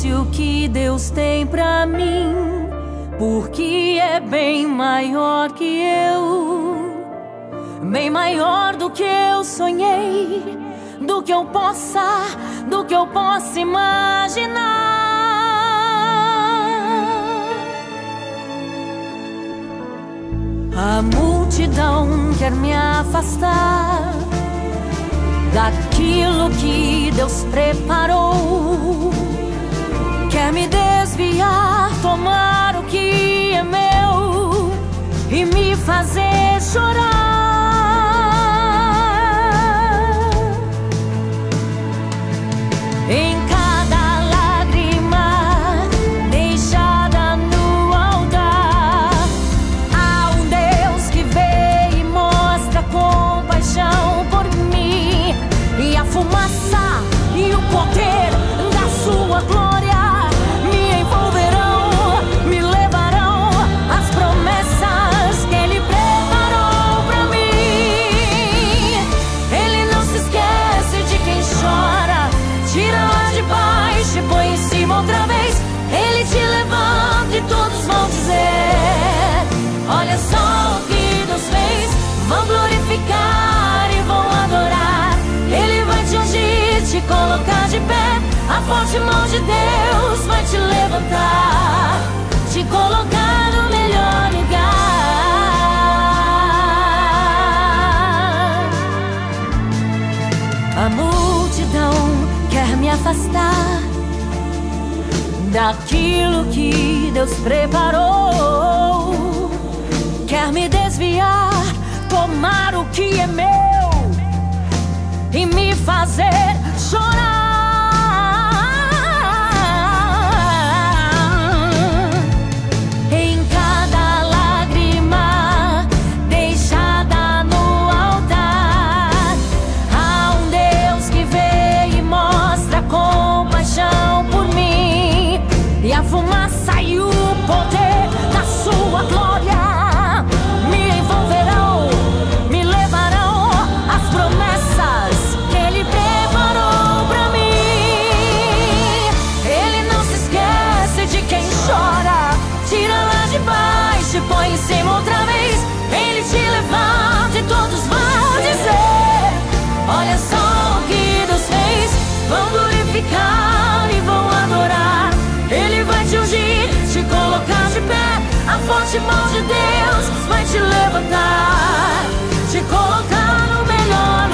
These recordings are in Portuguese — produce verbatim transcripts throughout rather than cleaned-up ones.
existe o que Deus tem pra mim, porque é bem maior que eu, bem maior do que eu sonhei, do que eu possa, do que eu possa imaginar. A multidão quer me afastar daquilo que Deus preparou, quer me desviar, tomar o que é meu e me fazer chorar. Em cada lágrima deixada no altar, há um Deus que vê e mostra compaixão por mim, e a fumaça e o poder da sua glória me envolverão, me levarão às promessas que Ele preparou pra mim. Ele não se esquece de quem chora, tira lá de baixo e põe em cima outra vez. Ele te levanta e todos vão dizer: olha só o que Deus fez. Vão glorificar e vão adorar. Ele vai te ungir, te colocar de pé. A forte mão de Deus vai te levantar, te colocar no melhor lugar. A multidão quer me afastar daquilo que Deus preparou, quer me desviar, tomar o que é meu e me fazer chorar. Em cada lágrima deixada no altar, há um Deus que vê e mostra compaixão por mim, e a fumaça e o poder da sua glória me envolverão, me levarão às promessas que Ele preparou pra mim. Ele não se esquece de quem chora, tira lá de baixo e põe em cima outra vez. Ele te levanta e todos vão dizer: olha só o que Deus fez. Vão glorificar e vão adorar. Ele vai te ungir, te colocar de pé. A forte mão de Deus vai te levantar, te colocar no melhor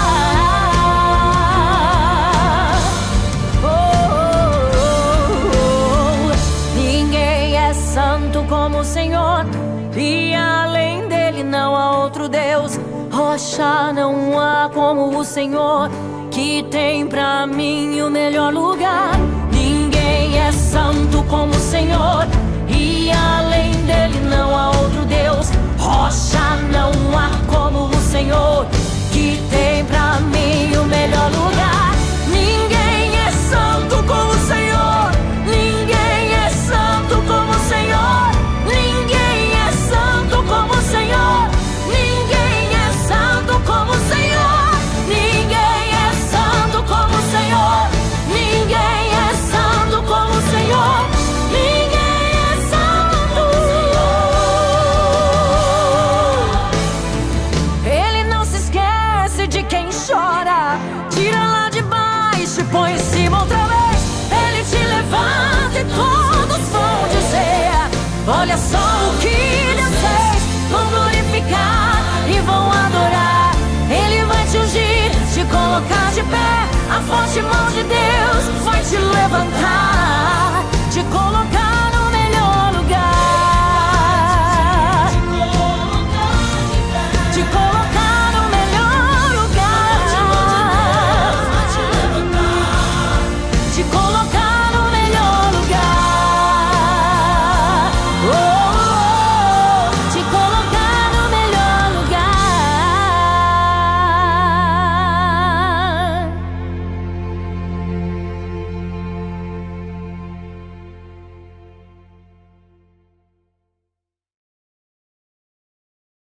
lugar. Oh, oh, oh, oh. Ninguém é santo como o Senhor, e além dele não há outro Deus. Rocha não há como o Senhor, que tem pra mim o melhor lugar. Ninguém é santo como o Senhor, e além dele não há outro Deus. Rocha não há como o Senhor, que tem pra mim o melhor lugar. Ninguém é santo como o Senhor, ninguém é santo como o Senhor, ninguém é santo como o Senhor, ninguém é santo como o Senhor, ninguém é santo como o Senhor, ninguém é santo como o Senhor, ninguém é santo. Ele não se esquece de quem chora, tira lá de baixo e põe em cima outra vez. Ele te levanta e todos vão dizer: olha só o que Deus fez. Vão glorificar e vão adorar. Ele vai te ungir, te colocar de pé. A forte mão de Deus vai te levantar,